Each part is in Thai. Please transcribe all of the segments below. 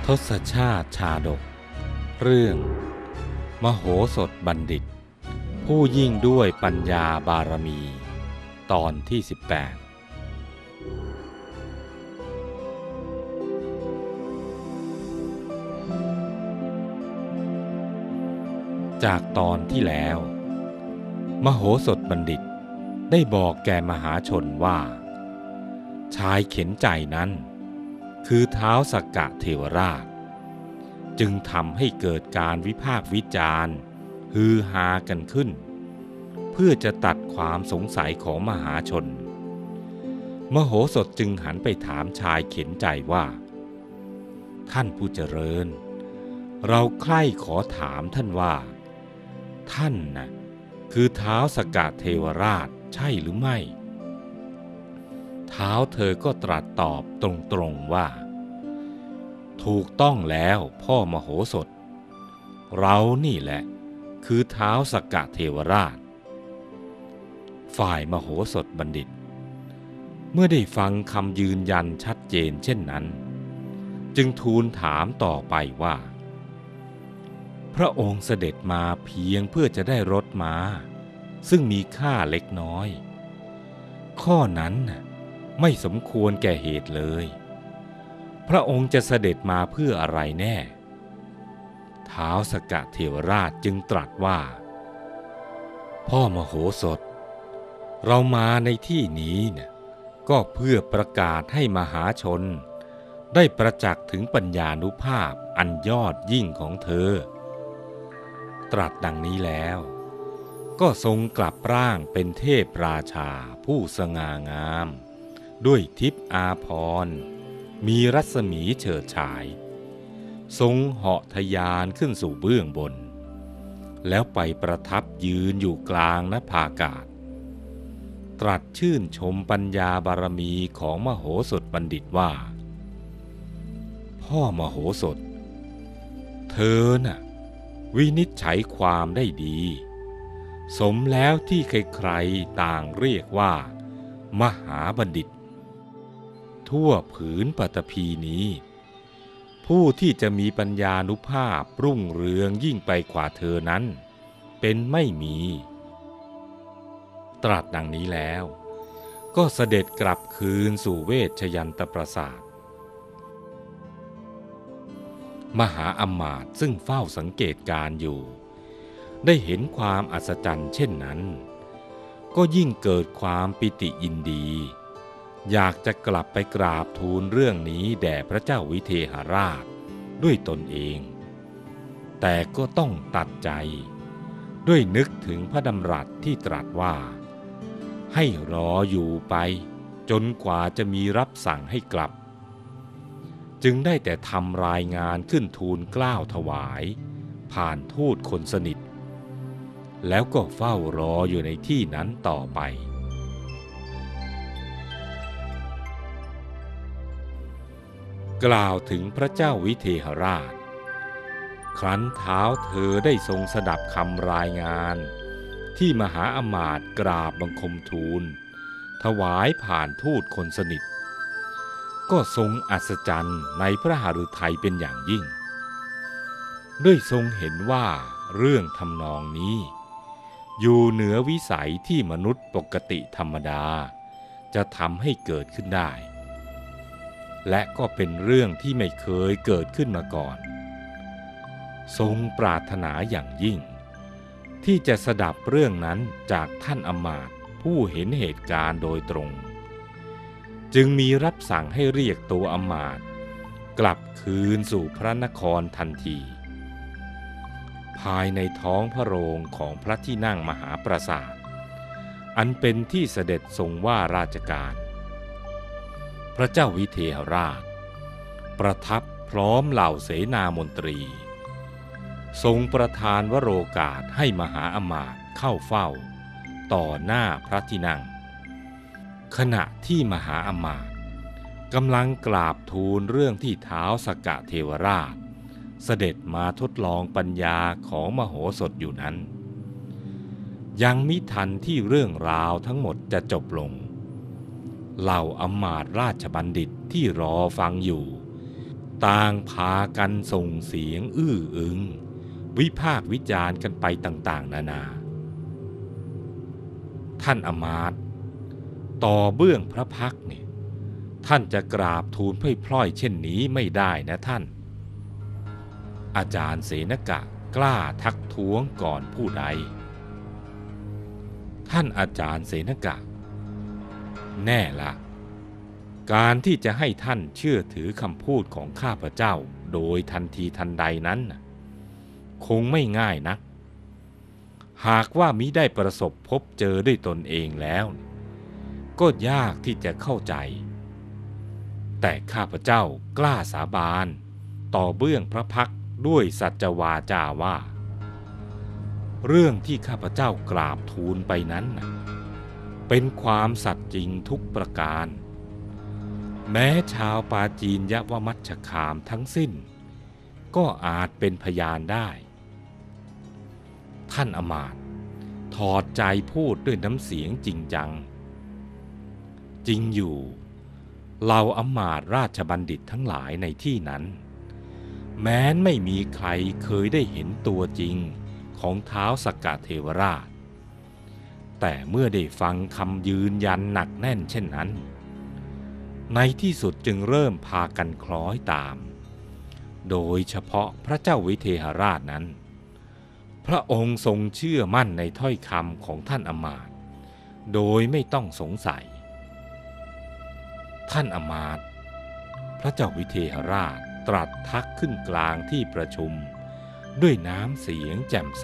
ทศชาติชาดกเรื่องมโหสถบัณฑิตผู้ยิ่งด้วยปัญญาบารมีตอนที่18จากตอนที่แล้วมโหสถบัณฑิตได้บอกแก่มหาชนว่าชายเข็นใจนั้นคือท้าวสักกะเทวราชจึงทำให้เกิดการวิพากษ์วิจารณ์ฮือฮากันขึ้นเพื่อจะตัดความสงสัยของมหาชนมโหสถจึงหันไปถามชายเข็นใจว่าท่านผู้เจริญเราใคร่ขอถามท่านว่าท่านน่ะคือท้าวสักกะเทวราชใช่หรือไม่ท้าวเธอก็ตรัสตอบตรงๆว่าถูกต้องแล้วพ่อมโหสถเรานี่แหละคือท้าวสักกะเทวราชฝ่ายมโหสถบัณฑิตเมื่อได้ฟังคำยืนยันชัดเจนเช่นนั้นจึงทูลถามต่อไปว่าพระองค์เสด็จมาเพียงเพื่อจะได้รถม้าซึ่งมีค่าเล็กน้อยข้อนั้นไม่สมควรแก่เหตุเลยพระองค์จะเสด็จมาเพื่ออะไรแน่ท้าวสักกะเทวราชจึงตรัสว่าพ่อมโหสถเรามาในที่นี้ก็เพื่อประกาศให้มหาชนได้ประจักษ์ถึงปัญญานุภาพอันยอดยิ่งของเธอตรัสดังนี้แล้วก็ทรงกลับร่างเป็นเทพราชาผู้สง่างามด้วยทิพย์อาภรณ์มีรัศมีเฉิดฉายทรงเหาะทะยานขึ้นสู่เบื้องบนแล้วไปประทับยืนอยู่กลางนภาอากาศตรัสชื่นชมปัญญาบารมีของมโหสถบัณฑิตว่าพ่อมโหสถเธอน่ะวินิจฉัยความได้ดีสมแล้วที่ใครๆต่างเรียกว่ามหาบัณฑิตทั่วผืนปฐพีนี้ผู้ที่จะมีปัญญานุภาพรุ่งเรืองยิ่งไปกว่าเธอนั้นเป็นไม่มีตรัสดังนี้แล้วก็เสด็จกลับคืนสู่เวชยันตปราสาทมหาอมาตย์ซึ่งเฝ้าสังเกตการณ์อยู่ได้เห็นความอัศจรรย์เช่นนั้นก็ยิ่งเกิดความปิติยินดีอยากจะกลับไปกราบทูลเรื่องนี้แด่พระเจ้าวิเทหราชด้วยตนเองแต่ก็ต้องตัดใจด้วยนึกถึงพระดำรัสที่ตรัสว่าให้รออยู่ไปจนกว่าจะมีรับสั่งให้กลับจึงได้แต่ทำรายงานขึ้นทูลเกล้าถวายผ่านทูตคนสนิทแล้วก็เฝ้ารออยู่ในที่นั้นต่อไปกล่าวถึงพระเจ้าวิเทหราชครั้นเท้าเธอได้ทรงสดับคำรายงานที่มหาอมาตย์กราบบังคมทูลถวายผ่านทูตคนสนิทก็ทรงอัศจรรย์ในพระหฤทัยเป็นอย่างยิ่งด้วยทรงเห็นว่าเรื่องทำนองนี้อยู่เหนือวิสัยที่มนุษย์ปกติธรรมดาจะทำให้เกิดขึ้นได้และก็เป็นเรื่องที่ไม่เคยเกิดขึ้นมาก่อนทรงปรารถนาอย่างยิ่งที่จะสดับเรื่องนั้นจากท่านอมาตย์ผู้เห็นเหตุการณ์โดยตรงจึงมีรับสั่งให้เรียกตัวอมาตย์กลับคืนสู่พระนครทันทีภายในท้องพระโรงของพระที่นั่งมหาปราสาทอันเป็นที่เสด็จทรงว่าราชการพระเจ้าวิเทหราชประทับพร้อมเหล่าเสนามนตรีทรงประทานวโรกาสให้มหาอมาตย์เข้าเฝ้าต่อหน้าพระที่นั่งขณะที่มหาอมาตย์กำลังกราบทูลเรื่องที่ท้าวสักกะเทวราชเสด็จมาทดลองปัญญาของมโหสถอยู่นั้นยังมิทันที่เรื่องราวทั้งหมดจะจบลงเหล่าอมาตย์ราชบัณฑิตที่รอฟังอยู่ต่างพากันส่งเสียงอื้ออึงวิพากษ์วิจารณ์กันไปต่างๆนานาท่านอมาตย์ต่อเบื้องพระพักตร์เนี่ยท่านจะกราบทูลพล่อยๆเช่นนี้ไม่ได้นะท่านอาจารย์เสนกะกล้าทักท้วงก่อนผู้ใดท่านอาจารย์เสนกะแน่ละการที่จะให้ท่านเชื่อถือคำพูดของข้าพเจ้าโดยทันทีทันใดนั้นคงไม่ง่ายนักหากว่ามิได้ประสบพบเจอด้วยตนเองแล้วก็ยากที่จะเข้าใจแต่ข้าพเจ้ากล้าสาบานต่อเบื้องพระพักตร์ด้วยสัจวาจาว่าเรื่องที่ข้าพเจ้ากราบทูลไปนั้นเป็นความสัตย์จริงทุกประการแม้ชาวปาจีนยวมัชฌคามทั้งสิ้นก็อาจเป็นพยานได้ท่านอมาตย์ถอดใจพูดด้วยน้ำเสียงจริงจังจริงอยู่เหล่าอำมาตย์ราชบัณฑิตทั้งหลายในที่นั้นแม้นไม่มีใครเคยได้เห็นตัวจริงของท้าวสักกะเทวราชแต่เมื่อได้ฟังคำยืนยันหนักแน่นเช่นนั้นในที่สุดจึงเริ่มพากันคล้อยตามโดยเฉพาะพระเจ้าวิเทหราชนั้นพระองค์ทรงเชื่อมั่นในถ้อยคำของท่านอมาตย์โดยไม่ต้องสงสัยท่านอมาตย์พระเจ้าวิเทหราชตรัสทักขึ้นกลางที่ประชุมด้วยน้ำเสียงแจ่มใส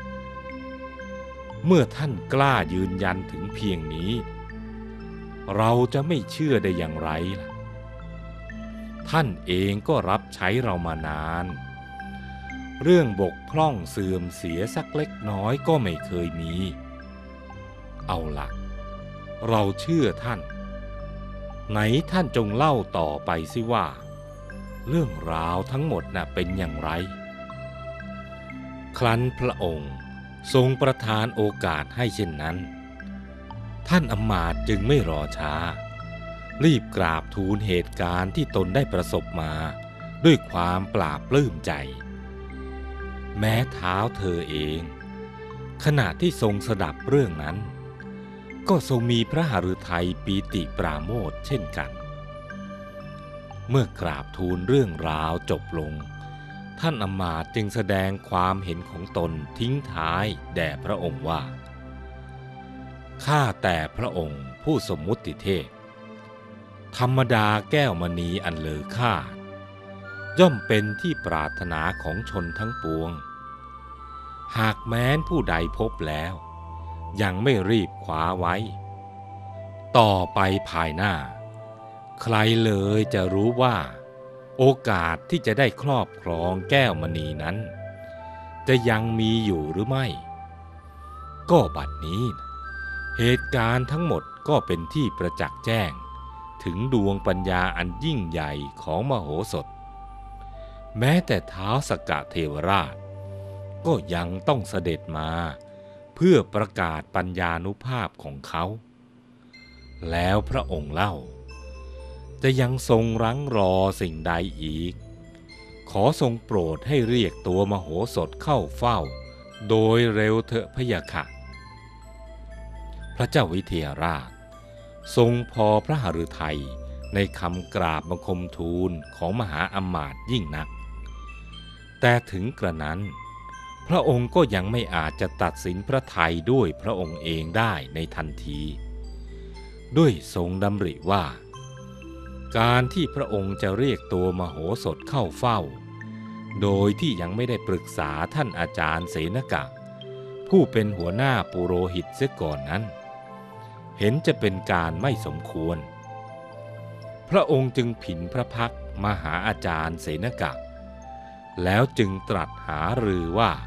เมื่อท่านกล้ายืนยันถึงเพียงนี้เราจะไม่เชื่อได้อย่างไรล่ะท่านเองก็รับใช้เรามานานเรื่องบกพร่องเสื่อมเสียสักเล็กน้อยก็ไม่เคยมีเอาล่ะเราเชื่อท่านไหนท่านจงเล่าต่อไปสิว่าเรื่องราวทั้งหมดเป็นอย่างไรครั้นพระองค์ทรงประทานโอกาสให้เช่นนั้นท่านอมาตย์จึงไม่รอช้ารีบกราบทูลเหตุการณ์ที่ตนได้ประสบมาด้วยความปลาบปลื้มใจแม้เท้าเธอเองขณะที่ทรงสดับเรื่องนั้นก็ทรงมีพระหฤทัยปีติปราโมทย์เช่นกันเมื่อกราบทูลเรื่องราวจบลงท่านอมาตย์จึงแสดงความเห็นของตนทิ้งท้ายแด่พระองค์ว่าข้าแต่พระองค์ผู้สมมุติเทพธรรมดาแก้วมณีอันเลอค่าย่อมเป็นที่ปรารถนาของชนทั้งปวงหากแม้นผู้ใดพบแล้วยังไม่รีบคว้าไว้ต่อไปภายหน้าใครเลยจะรู้ว่าโอกาสที่จะได้ครอบครองแก้วมณีนั้นจะยังมีอยู่หรือไม่ก็บัดนี้เหตุการณ์ทั้งหมดก็เป็นที่ประจักษ์แจ้งถึงดวงปัญญาอันยิ่งใหญ่ของมโหสถแม้แต่ท้าวสักกะเทวราชก็ยังต้องเสด็จมาเพื่อประกาศปัญญานุภาพของเขาแล้วพระองค์เล่าจะยังทรงรั้งรอสิ่งใดอีกขอทรงโปรดให้เรียกตัวมโหสถเข้าเฝ้าโดยเร็วเถอะพะยะค่ะพระเจ้าวิเทหราชทรงพอพระหฤทัยในคำกราบบังคมทูลของมหาอมาตย์ยิ่งนักแต่ถึงกระนั้นพระองค์ก็ยังไม่อาจจะตัดสินพระทัยด้วยพระองค์เองได้ในทันทีด้วยทรงดำริว่าการที่พระองค์จะเรียกตัวมโหสถเข้าเฝ้าโดยที่ยังไม่ได้ปรึกษาท่านอาจารย์เสนกะผู้เป็นหัวหน้าปุโรหิตเสียก่อนนั้นเห็นจะเป็นการไม่สมควรพระองค์จึงผินพระพักตร์มาหาอาจารย์เสนกะแล้วจึงตรัสหารือ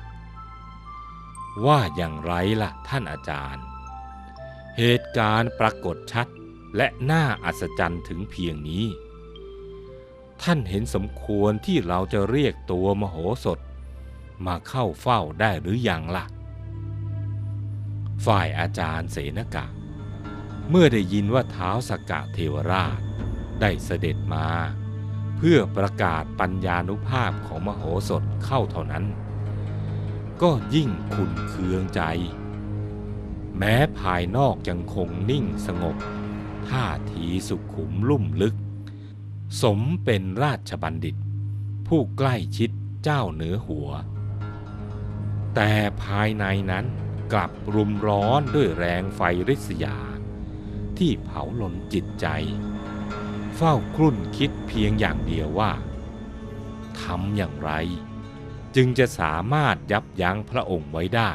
ว่าอย่างไรล่ะท่านอาจารย์เหตุการณ์ปรากฏชัดและน่าอัศจรรย์ถึงเพียงนี้ท่านเห็นสมควรที่เราจะเรียกตัวมโหสถมาเข้าเฝ้าได้หรือยังล่ะฝ่ายอาจารย์เสนกะเมื่อได้ยินว่าท้าวสักกะเทวราชได้เสด็จมาเพื่อประกาศปัญญานุภาพของมโหสถเข้าเท่านั้นก็ยิ่งขุ่นเคืองใจแม้ภายนอกยังคงนิ่งสงบท่าทีสุขุมลุ่มลึกสมเป็นราชบัณฑิตผู้ใกล้ชิดเจ้าเหนือหัวแต่ภายในนั้นกลับรุมร้อนด้วยแรงไฟริษยาที่เผาลนจิตใจเฝ้าครุ่นคิดเพียงอย่างเดียวว่าทำอย่างไรจึงจะสามารถยับยั้งพระองค์ไว้ได้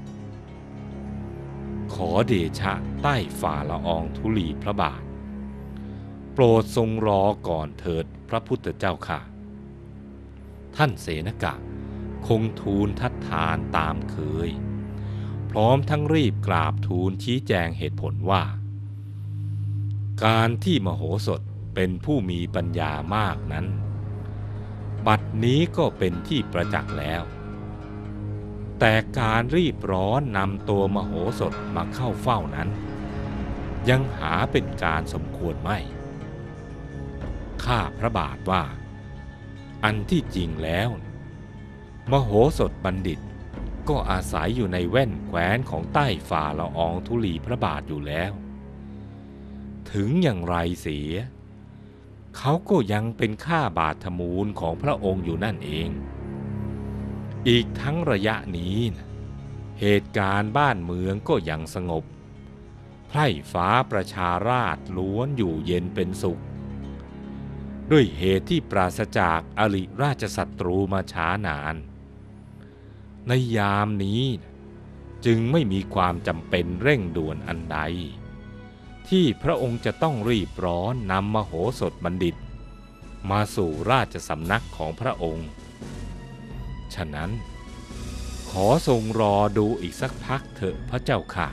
ขอเดชะใต้ฝ่าละอองธุลีพระบาทโปรดทรงรอก่อนเถิดพระพุทธเจ้าค่ะท่านเสนกะคงทูลทัดทานตามเคยพร้อมทั้งรีบกราบทูลชี้แจงเหตุผลว่าการที่มโหสถเป็นผู้มีปัญญามากนั้นบัดนี้ก็เป็นที่ประจักษ์แล้วแต่การรีบร้อนนำตัวมโหสถมาเข้าเฝ้านั้นยังหาเป็นการสมควรไม่ข้าพระบาทว่าอันที่จริงแล้วมโหสถบัณฑิตก็อาศัยอยู่ในแว่นแคว้นของใต้ฝ่าละอองธุลีพระบาทอยู่แล้วถึงอย่างไรเสียเขาก็ยังเป็นข้าบาทมูลของพระองค์อยู่นั่นเองอีกทั้งระยะนี้เหตุการณ์บ้านเมืองก็ยังสงบไพร่ฟ้าประชาราษฎร์ล้วนอยู่เย็นเป็นสุขด้วยเหตุที่ปราศจากอริราชศัตรูมาช้านานในยามนี้จึงไม่มีความจำเป็นเร่งด่วนอันใดที่พระองค์จะต้องรีบร้อนนำมโหสถบัณฑิตมาสู่ราชสำนักของพระองค์ฉะนั้นขอทรงรอดูอีกสักพักเถอะพระเจ้าค่ะ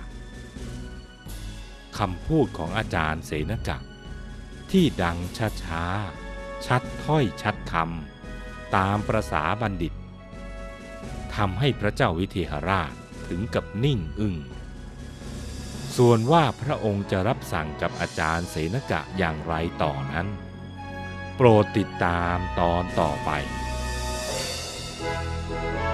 คำพูดของอาจารย์เสนกะที่ดังช้าๆชัดถ้อยชัดคำตามประสาบัณฑิตทำให้พระเจ้าวิเทหราชถึงกับนิ่งอึ้งส่วนว่าพระองค์จะรับสั่งกับอาจารย์เสนกะอย่างไรต่อนั้นโปรดติดตามตอนต่อไป